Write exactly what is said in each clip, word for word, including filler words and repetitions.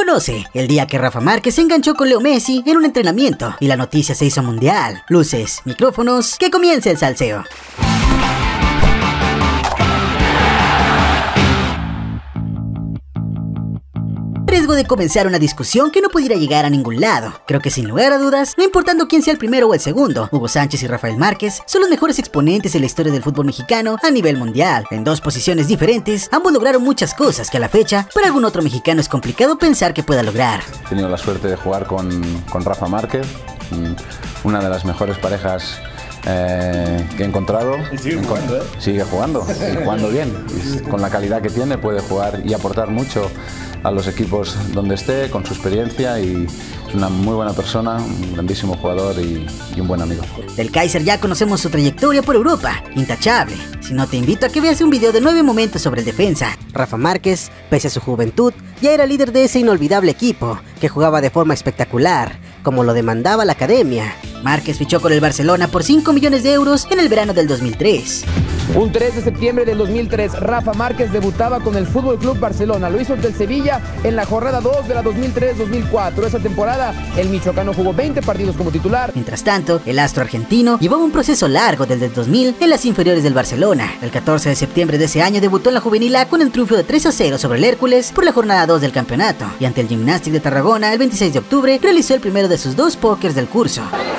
Conoce el día que Rafa Márquez se enganchó con Leo Messi en un entrenamiento y la noticia se hizo mundial. Luces, micrófonos, que comience el salseo. Riesgo de comenzar una discusión que no pudiera llegar a ningún lado. Creo que sin lugar a dudas, no importando quién sea el primero o el segundo, Hugo Sánchez y Rafael Márquez son los mejores exponentes en la historia del fútbol mexicano a nivel mundial. En dos posiciones diferentes, ambos lograron muchas cosas que a la fecha, para algún otro mexicano es complicado pensar que pueda lograr. He tenido la suerte de jugar con, con Rafa Márquez, una de las mejores parejas Eh, que he encontrado. Y sigue jugando, ¿eh? Sigue jugando, y jugando bien. Y con la calidad que tiene puede jugar y aportar mucho a los equipos donde esté, con su experiencia, y es una muy buena persona, un grandísimo jugador y, y un buen amigo. Del Kaiser ya conocemos su trayectoria por Europa, intachable. Si no, te invito a que veas un video de nueve momentos sobre el defensa. Rafa Márquez, pese a su juventud, ya era líder de ese inolvidable equipo, que jugaba de forma espectacular, como lo demandaba la academia. Márquez fichó con el Barcelona por cinco millones de euros en el verano del dos mil tres. Un tres de septiembre del dos mil tres, Rafa Márquez debutaba con el Fútbol Club Barcelona. Lo hizo ante el Sevilla en la jornada dos de la dos mil tres dos mil cuatro. Esa temporada, el michoacano jugó veinte partidos como titular. Mientras tanto, el astro argentino llevaba un proceso largo desde el dos mil en las inferiores del Barcelona. El catorce de septiembre de ese año debutó en la juvenil A con el triunfo de tres a cero sobre el Hércules por la jornada dos del campeonato. Y ante el Gimnàstic de Tarragona, el veintiséis de octubre, realizó el primero de sus dos pókers del curso.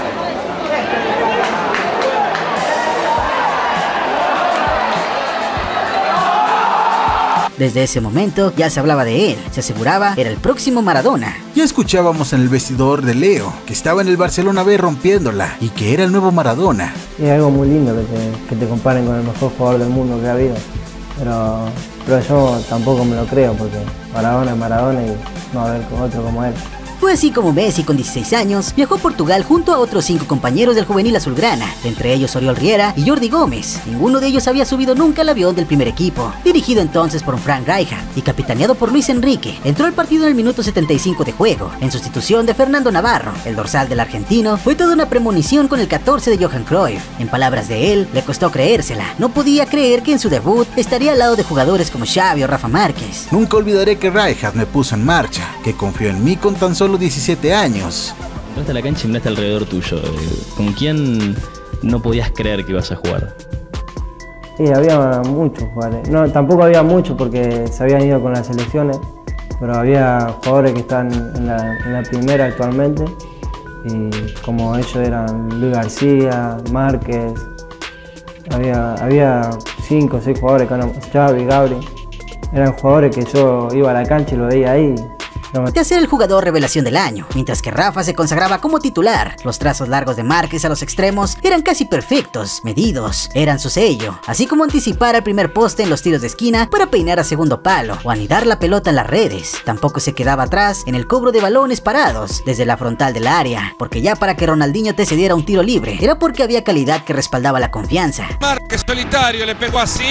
Desde ese momento ya se hablaba de él, se aseguraba era el próximo Maradona. Ya escuchábamos en el vestidor de Leo que estaba en el Barcelona B rompiéndola y que era el nuevo Maradona. Es algo muy lindo que te, que te comparen con el mejor jugador del mundo que ha habido, pero, pero yo tampoco me lo creo porque Maradona es Maradona y no va a haber otro como él. Fue así como Messi, con dieciséis años, viajó a Portugal junto a otros cinco compañeros del juvenil azulgrana, entre ellos Oriol Riera y Jordi Gómez. Ninguno de ellos había subido nunca al avión del primer equipo, dirigido entonces por Frank Rijkaard y capitaneado por Luis Enrique. Entró al partido en el minuto setenta y cinco de juego, en sustitución de Fernando Navarro. El dorsal del argentino fue toda una premonición con el catorce de Johan Cruyff. En palabras de él, le costó creérsela. No podía creer que en su debut estaría al lado de jugadores como Xavi o Rafa Márquez. Nunca olvidaré que Rijkaard me puso en marcha, que confió en mí con tan solo diecisiete años. Entraste a la cancha y miraste alrededor tuyo. ¿Con quién no podías creer que ibas a jugar? Sí, había muchos jugadores. No, tampoco había muchos porque se habían ido con las selecciones, pero había jugadores que están en la, en la primera actualmente, y como ellos eran Luis García, Márquez, había, había cinco o seis jugadores, Xavi, Gabri, eran jugadores que yo iba a la cancha y lo veía ahí. De ser el jugador revelación del año, mientras que Rafa se consagraba como titular. Los trazos largos de Márquez a los extremos eran casi perfectos, medidos, eran su sello, así como anticipar al primer poste en los tiros de esquina para peinar a segundo palo o anidar la pelota en las redes. Tampoco se quedaba atrás en el cobro de balones parados desde la frontal del área, porque ya para que Ronaldinho te cediera un tiro libre, era porque había calidad que respaldaba la confianza. Márquez solitario, le pegó así.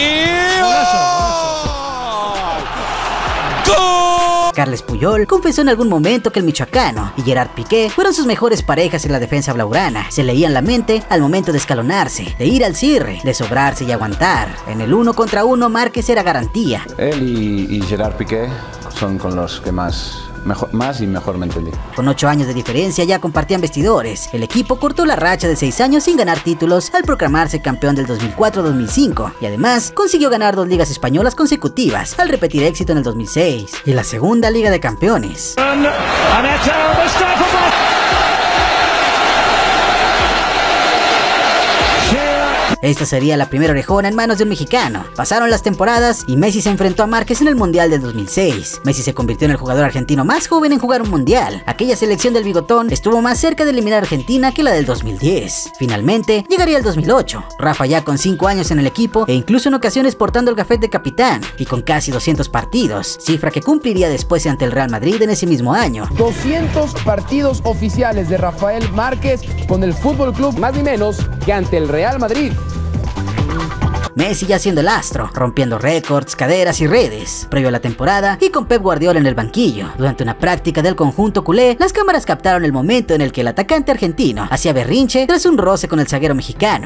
Carles Puyol confesó en algún momento que el michoacano y Gerard Piqué fueron sus mejores parejas en la defensa blaugrana. Se leían la mente al momento de escalonarse, de ir al cierre, de sobrarse y aguantar. En el uno contra uno, Márquez era garantía. Él y, y Gerard Piqué son con los que más... Mejor, más y mejor me entendí. Con ocho años de diferencia ya compartían vestidores. El equipo cortó la racha de seis años sin ganar títulos al proclamarse campeón del dos mil cuatro dos mil cinco y además consiguió ganar dos ligas españolas consecutivas al repetir éxito en el dos mil seis y la segunda Liga de Campeones. Esta sería la primera orejona en manos de un mexicano. Pasaron las temporadas y Messi se enfrentó a Márquez en el Mundial del dos mil seis. Messi se convirtió en el jugador argentino más joven en jugar un Mundial. Aquella selección del bigotón estuvo más cerca de eliminar a Argentina que la del dos mil diez. Finalmente, llegaría el dos mil ocho. Rafa ya con cinco años en el equipo e incluso en ocasiones portando el gafete de capitán y con casi doscientos partidos, cifra que cumpliría después ante el Real Madrid en ese mismo año. doscientos partidos oficiales de Rafael Márquez con el Fútbol Club, más ni menos que ante el Real Madrid. Messi ya siendo el astro, rompiendo récords, caderas y redes, previo a la temporada y con Pep Guardiola en el banquillo. Durante una práctica del conjunto culé, las cámaras captaron el momento en el que el atacante argentino hacía berrinche tras un roce con el zaguero mexicano.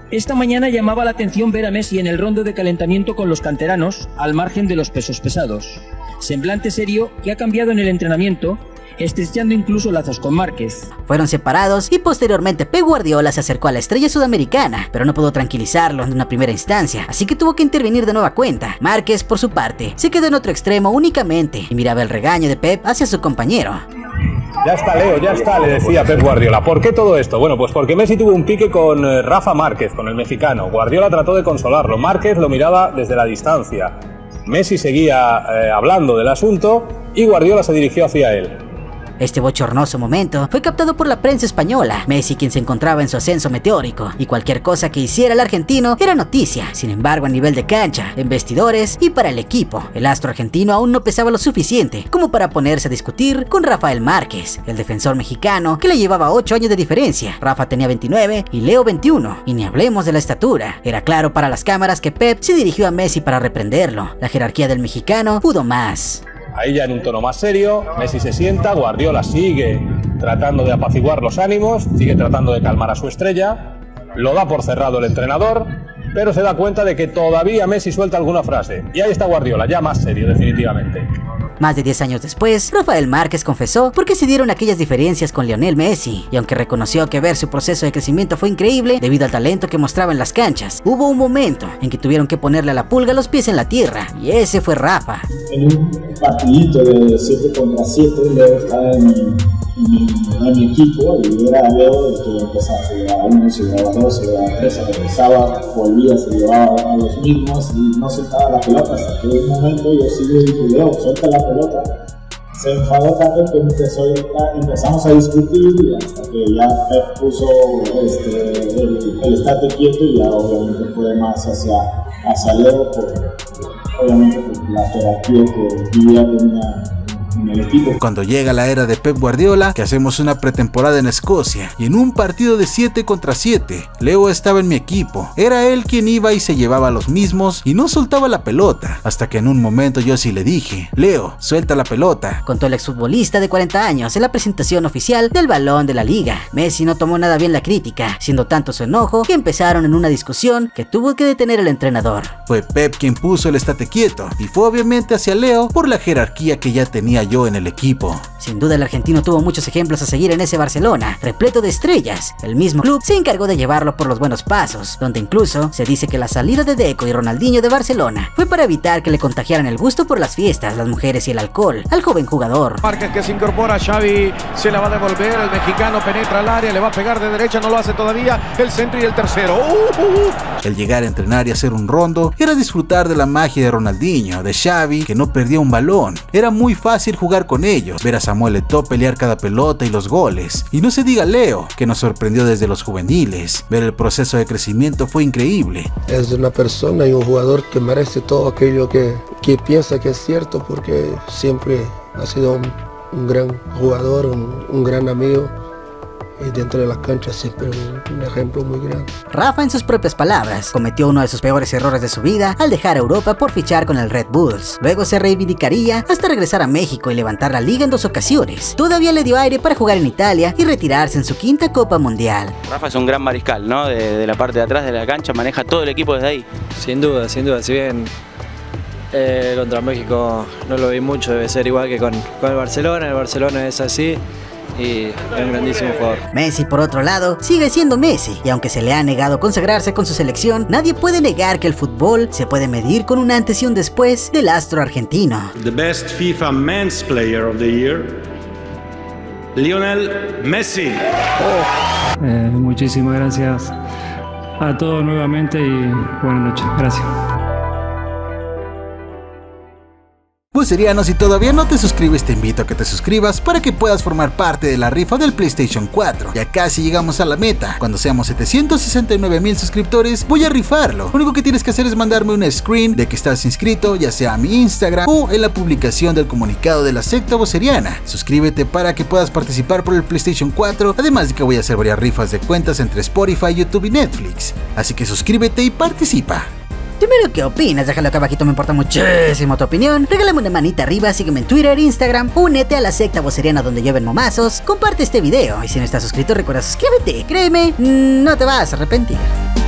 Esta mañana llamaba la atención ver a Messi en el rondo de calentamiento con los canteranos, al margen de los pesos pesados. Semblante serio que ha cambiado en el entrenamiento, estrechando incluso lazos con Márquez. Fueron separados y posteriormente Pep Guardiola se acercó a la estrella sudamericana, pero no pudo tranquilizarlo en una primera instancia, así que tuvo que intervenir de nueva cuenta. Márquez, por su parte, se quedó en otro extremo únicamente y miraba el regaño de Pep hacia su compañero. Ya está, Leo, ya está, le decía Pep Guardiola. ¿Por qué todo esto? Bueno, pues porque Messi tuvo un pique con eh, Rafa Márquez, con el mexicano. Guardiola trató de consolarlo. Márquez lo miraba desde la distancia. Messi seguía eh, hablando del asunto y Guardiola se dirigió hacia él. Este bochornoso momento fue captado por la prensa española. Messi, quien se encontraba en su ascenso meteórico, y cualquier cosa que hiciera el argentino era noticia. Sin embargo, a nivel de cancha, en vestidores y para el equipo, el astro argentino aún no pesaba lo suficiente como para ponerse a discutir con Rafael Márquez, el defensor mexicano que le llevaba ocho años de diferencia. Rafa tenía veintinueve y Leo veintiuno, y ni hablemos de la estatura. Era claro para las cámaras que Pep se dirigió a Messi para reprenderlo. La jerarquía del mexicano pudo más. Ahí ya en un tono más serio, Messi se sienta, Guardiola sigue tratando de apaciguar los ánimos, sigue tratando de calmar a su estrella, lo da por cerrado el entrenador, pero se da cuenta de que todavía Messi suelta alguna frase. Y ahí está Guardiola, ya más serio definitivamente. Más de diez años después, Rafael Márquez confesó por qué se dieron aquellas diferencias con Lionel Messi, y aunque reconoció que ver su proceso de crecimiento fue increíble debido al talento que mostraba en las canchas, hubo un momento en que tuvieron que ponerle a la pulga los pies en la tierra, y ese fue Rafa. En un partidito de siete contra siete, Leo estaba en mi, en mi, en mi equipo, y era Leo el que empezaba, se llevaba uno, se llevaba dos, se llevaba tres, se regresaba, volvía, se llevaba a los mismos y no soltaba la pelota, hasta que en un momento yo sí le dije, Leo, suelta la pelota. Se enfadó tanto que empezó, empezamos a discutir y hasta que ya Pep puso este, el, el estate quieto, y ya obviamente fue más hacia, hacia Leo, por, obviamente por la jerarquía que vivía tenía en el equipo. Cuando llega la era de Pep Guardiola, que hacemos una pretemporada en Escocia, y en un partido de siete contra siete, Leo estaba en mi equipo. Era él quien iba y se llevaba a los mismos y no soltaba la pelota, hasta que en un momento yo sí le dije, Leo, suelta la pelota. Contó el exfutbolista de cuarenta años en la presentación oficial del Balón de la Liga. Messi no tomó nada bien la crítica, siendo tanto su enojo que empezaron en una discusión que tuvo que detener el entrenador. Fue Pep quien puso el estate quieto, y fue obviamente hacia Leo por la jerarquía que ya tenía yo en el equipo. Sin duda el argentino tuvo muchos ejemplos a seguir en ese Barcelona, repleto de estrellas. El mismo club se encargó de llevarlo por los buenos pasos, donde incluso se dice que la salida de Deco y Ronaldinho de Barcelona fue para evitar que le contagiaran el gusto por las fiestas, las mujeres y el alcohol al joven jugador. Márquez que se incorpora, Xavi se la va a devolver, el mexicano penetra al área, le va a pegar de derecha, no lo hace todavía, el centro y el tercero. Uh, uh, uh. El llegar a entrenar y hacer un rondo era disfrutar de la magia de Ronaldinho, de Xavi, que no perdía un balón. Era muy fácil jugar con ellos, ver a Samuel Eto'o pelear cada pelota y los goles. Y no se diga Leo, que nos sorprendió desde los juveniles. Ver el proceso de crecimiento fue increíble. Es una persona y un jugador que merece todo aquello que, que piensa que es cierto, porque siempre ha sido un, un gran jugador, un, un gran amigo. Y dentro de las canchas siempre un, un ejemplo muy grande. Rafa, en sus propias palabras, cometió uno de sus peores errores de su vida al dejar Europa por fichar con el Red Bulls. Luego se reivindicaría hasta regresar a México y levantar la liga en dos ocasiones. Todavía le dio aire para jugar en Italia y retirarse en su quinta Copa Mundial. Rafa es un gran mariscal, ¿no? De, de la parte de atrás de la cancha, maneja todo el equipo desde ahí. Sin duda, sin duda. Si bien eh, contra México no lo vi mucho, debe ser igual que con, con el Barcelona. El Barcelona es así. Y es un grandísimo jugador. Messi, por otro lado, sigue siendo Messi, y aunque se le ha negado consagrarse con su selección, nadie puede negar que el fútbol se puede medir con un antes y un después del astro argentino. The best FIFA Men's Player of the Year, Lionel Messi. Oh. Eh, muchísimas gracias a todos nuevamente y buenas noches. Gracias. Buceriano, si todavía no te suscribes, te invito a que te suscribas para que puedas formar parte de la rifa del PlayStation cuatro. Ya casi llegamos a la meta. Cuando seamos setecientos sesenta y nueve mil suscriptores, voy a rifarlo. Lo único que tienes que hacer es mandarme un screen de que estás inscrito, ya sea a mi Instagram o en la publicación del comunicado de la secta voceriana. Suscríbete para que puedas participar por el PlayStation cuatro, además de que voy a hacer varias rifas de cuentas entre Spotify, YouTube y Netflix. Así que suscríbete y participa. Dime lo que opinas, déjalo acá abajito, me importa muchísimo tu opinión. Regálame una manita arriba, sígueme en Twitter, Instagram, únete a la secta voceriana donde lleven momazos, comparte este video y si no estás suscrito recuerda suscríbete, créeme, no te vas a arrepentir.